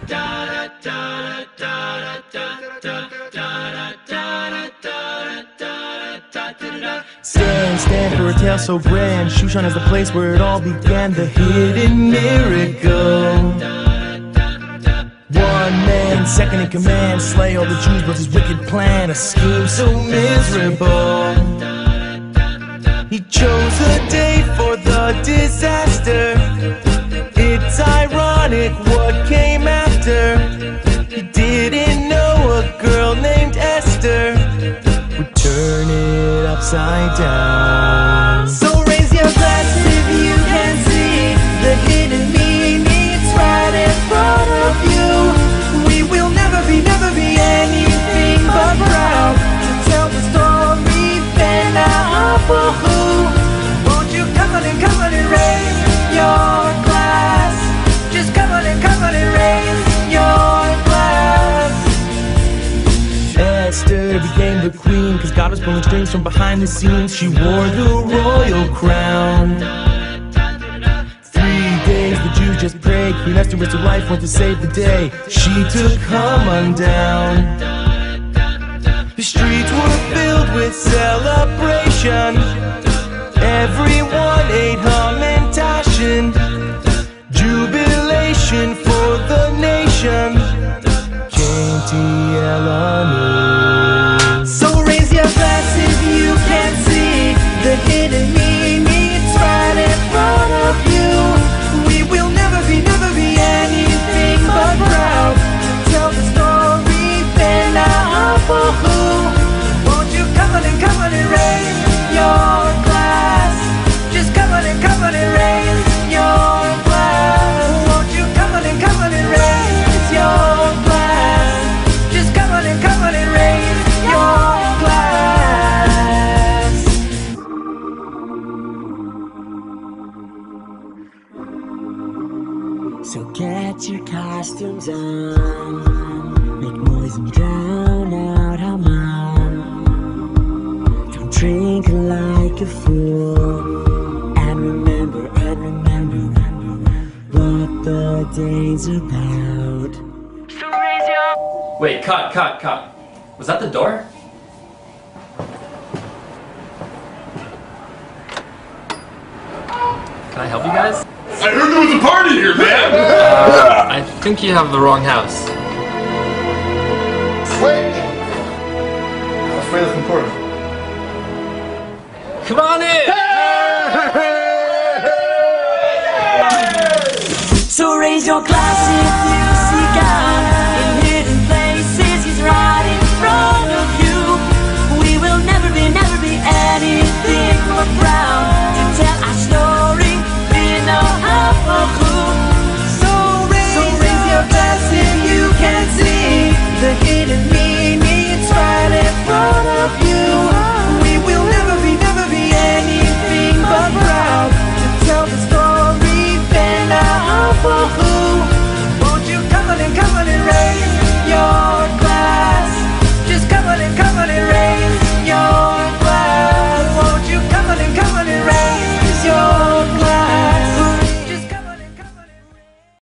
Stand for a tale so grand. Shoe shine is the place where it all began. The hidden miracle. One man, second in command. Slay all the Jews was his wicked plan. A scheme so miserable. He chose a day for the disaster. It's ironic what came after. He didn't know a girl named Esther would turn it upside down. So raise your glass if you can see the hidden meaning. It's right in front of you. We will never be anything but proud to tell the story then of who. Won't you come on and raise your glass? Just come on and raise your glass. Esther became the queen, cause God was pulling strings from behind the scenes. She wore the royal crown. 3 days the Jews just prayed. Queen Esther risked her life, went to save the day. She took Haman down. The streets were filled with celebration. Everyone ate Hamantashen. Jubilation for the nation. So raise your glass if you can see the hidden meaning. It's right in front of you. We will never be anything but proud to tell the story then of who. Won't you come on and raise your glass? Just come on and raise your glass. Won't you come on and raise your glass? Just come on and raise your glass. So get your costumes on, make noise and drown out Haman. Don't drink like a fool, and remember what the day's about. So raise your... Wait, cut. Was that the door? Can I help you guys? I heard there was a party here, man! I think you have the wrong house. Wait! I'm afraid that's important. Come on in! So raise your glass if you